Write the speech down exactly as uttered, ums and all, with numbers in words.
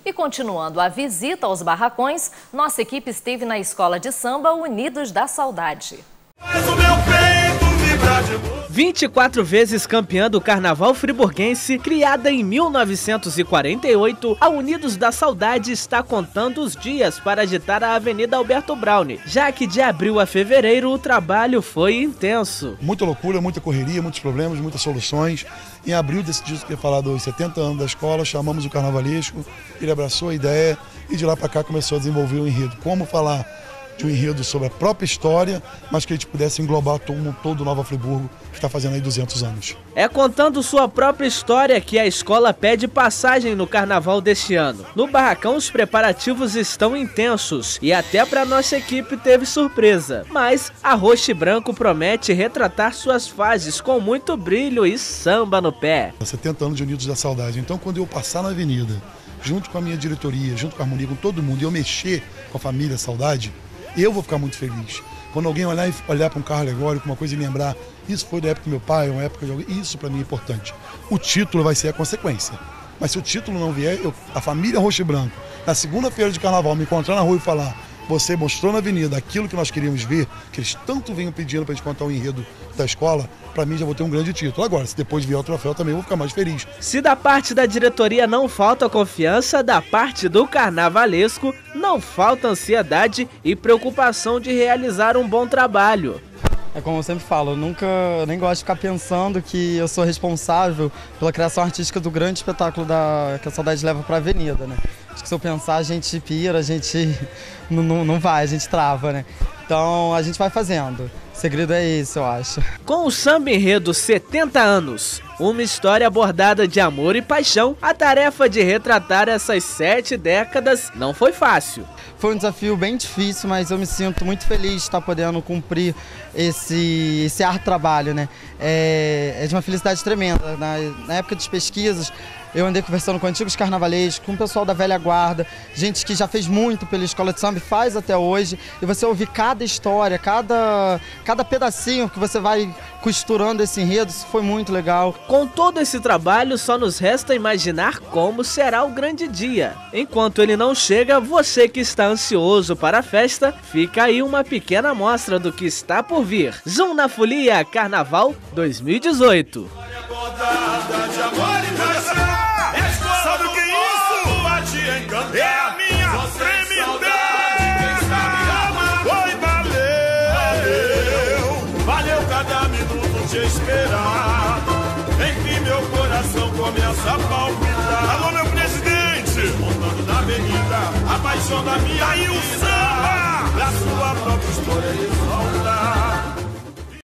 E continuando a visita aos barracões, nossa equipe esteve na Escola de Samba Unidos da Saudade. vinte e quatro vezes campeã do Carnaval friburguense, criada em mil novecentos e quarenta e oito, a Unidos da Saudade está contando os dias para agitar a Avenida Alberto Browne, já que de abril a fevereiro o trabalho foi intenso. Muita loucura, muita correria, muitos problemas, muitas soluções. Em abril decidimos que ia falar dos setenta anos da escola, chamamos o carnavalesco, ele abraçou a ideia e de lá para cá começou a desenvolver o enredo. Como falar de um enredo sobre a própria história, mas que a gente pudesse englobar todo, todo o Nova Friburgo, que está fazendo aí duzentos anos. É contando sua própria história que a escola pede passagem no carnaval deste ano. No barracão os preparativos estão intensos e até para nossa equipe teve surpresa. Mas a Roxo e Branco promete retratar suas fases com muito brilho e samba no pé. setenta anos de Unidos da Saudade, então quando eu passar na avenida, junto com a minha diretoria, junto com a harmonia, com todo mundo, e eu mexer com a família Saudade, eu vou ficar muito feliz. Quando alguém olhar, olhar para um carro alegórico, uma coisa e lembrar, isso foi da época do meu pai, uma época de alguém, isso para mim é importante. O título vai ser a consequência. Mas se o título não vier, eu, a família Roxo e Branco, na segunda-feira de carnaval, me encontrar na rua e falar: você mostrou na avenida aquilo que nós queríamos ver, que eles tanto vinham pedindo para a gente contar o enredo da escola, para mim já vou ter um grande título. Agora, se depois vier o troféu também, eu vou ficar mais feliz. Se da parte da diretoria não falta confiança, da parte do carnavalesco não falta ansiedade e preocupação de realizar um bom trabalho. É como eu sempre falo, eu nunca nem gosto de ficar pensando que eu sou responsável pela criação artística do grande espetáculo da, que a Saudade leva para a avenida, né? Acho que se eu pensar, a gente pira, a gente não, não, não vai, a gente trava, né? Então a gente vai fazendo. O segredo é esse, eu acho. Com o samba enredo setenta anos, uma história abordada de amor e paixão, a tarefa de retratar essas sete décadas não foi fácil. Foi um desafio bem difícil, mas eu me sinto muito feliz de estar podendo cumprir esse, esse árduo trabalho, né? É, é de uma felicidade tremenda. Na, na época das pesquisas, eu andei conversando com antigos carnavalescos, com o pessoal da velha guarda, gente que já fez muito pela escola de samba e faz até hoje. E você ouvir cada história, cada, cada pedacinho que você vai costurando esse enredo, isso foi muito legal. Com todo esse trabalho, só nos resta imaginar como será o grande dia. Enquanto ele não chega, você que está ansioso para a festa, fica aí uma pequena amostra do que está por vir. Zoom na Folia Carnaval dois mil e dezoito. Sabe o que é isso? É a minha tremidez. Oi, valeu, valeu cada minuto te esperar. Enfim, meu coração começa a palpitar. Alô, meu presidente, montando na avenida, a paixão da minha vida. Aí o samba, pra sua própria história e